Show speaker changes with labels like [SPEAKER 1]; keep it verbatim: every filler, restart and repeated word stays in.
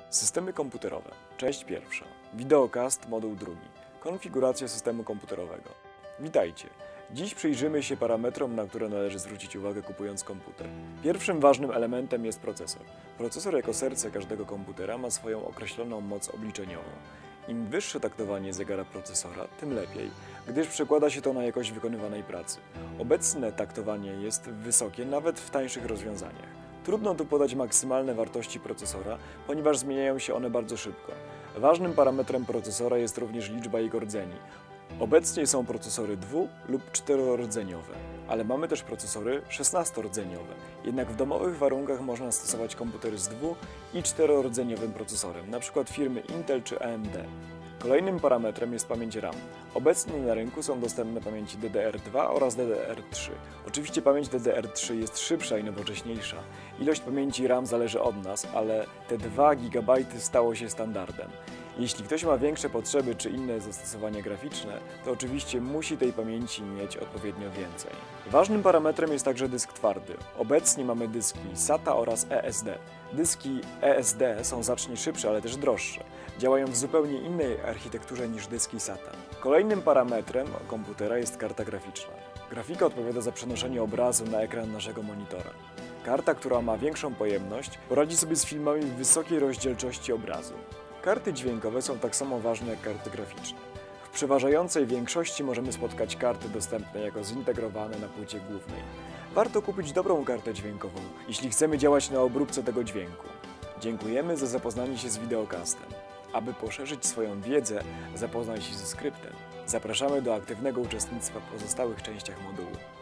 [SPEAKER 1] Systemy komputerowe. Część pierwsza. Wideocast, moduł drugi. Konfiguracja systemu komputerowego. Witajcie. Dziś przyjrzymy się parametrom, na które należy zwrócić uwagę kupując komputer. Pierwszym ważnym elementem jest procesor. Procesor jako serce każdego komputera ma swoją określoną moc obliczeniową. Im wyższe taktowanie zegara procesora, tym lepiej, gdyż przekłada się to na jakość wykonywanej pracy. Obecne taktowanie jest wysokie nawet w tańszych rozwiązaniach. Trudno tu podać maksymalne wartości procesora, ponieważ zmieniają się one bardzo szybko. Ważnym parametrem procesora jest również liczba jego rdzeni. Obecnie są procesory dwu- lub czterordzeniowe, ale mamy też procesory szesnastordzeniowe. Jednak w domowych warunkach można stosować komputery z dwu- i czterordzeniowym procesorem, np. firmy Intel czy A M D. Kolejnym parametrem jest pamięć RAM. Obecnie na rynku są dostępne pamięci D D R dwa oraz D D R trzy. Oczywiście pamięć D D R trzy jest szybsza i nowocześniejsza. Ilość pamięci RAM zależy od nas, ale te dwa gigabajty stało się standardem. Jeśli ktoś ma większe potrzeby czy inne zastosowania graficzne, to oczywiście musi tej pamięci mieć odpowiednio więcej. Ważnym parametrem jest także dysk twardy. Obecnie mamy dyski SATA oraz E S D. Dyski E S D są znacznie szybsze, ale też droższe. Działają w zupełnie innej architekturze niż dyski SATA. Kolejnym parametrem komputera jest karta graficzna. Grafika odpowiada za przenoszenie obrazu na ekran naszego monitora. Karta, która ma większą pojemność, poradzi sobie z filmami w wysokiej rozdzielczości obrazu. Karty dźwiękowe są tak samo ważne jak karty graficzne. W przeważającej większości możemy spotkać karty dostępne jako zintegrowane na płycie głównej. Warto kupić dobrą kartę dźwiękową, jeśli chcemy działać na obróbce tego dźwięku. Dziękujemy za zapoznanie się z wideocastem. Aby poszerzyć swoją wiedzę, zapoznaj się ze skryptem. Zapraszamy do aktywnego uczestnictwa w pozostałych częściach modułu.